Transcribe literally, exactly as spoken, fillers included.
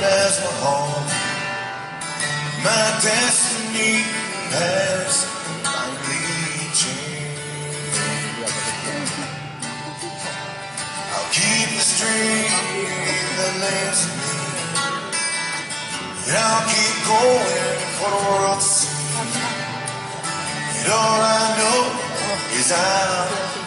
as my home. My destiny has finally changed. I'll keep the stream that lives in me, and I'll keep going for the world to see. And all I know is I'm